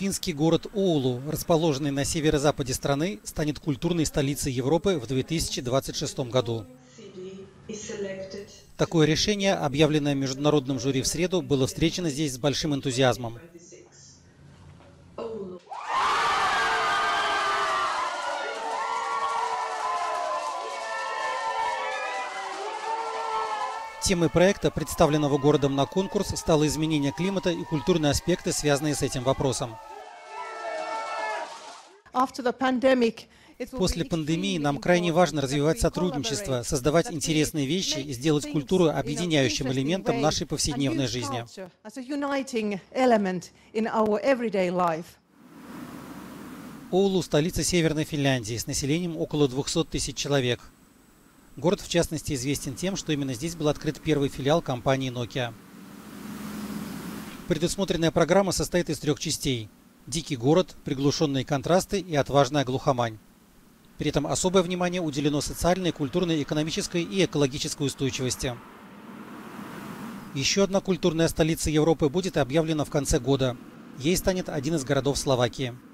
Финский город Оулу, расположенный на северо-западе страны, станет культурной столицей Европы в 2026 году. Такое решение, объявленное международным жюри в среду, было встречено здесь с большим энтузиазмом. Темой проекта, представленного городом на конкурс, стало изменение климата и культурные аспекты, связанные с этим вопросом. После пандемии нам крайне важно развивать сотрудничество, создавать интересные вещи и сделать культуру объединяющим элементом нашей повседневной жизни. Оулу – столица Северной Финляндии с населением около 200 тысяч человек. Город, в частности, известен тем, что именно здесь был открыт первый филиал компании Nokia. Предусмотренная программа состоит из 3 частей: дикий город, приглушенные контрасты и отважная глухомань. При этом особое внимание уделено социальной, культурной, экономической и экологической устойчивости. Еще одна культурная столица Европы будет объявлена в конце года. Ей станет один из городов Словакии.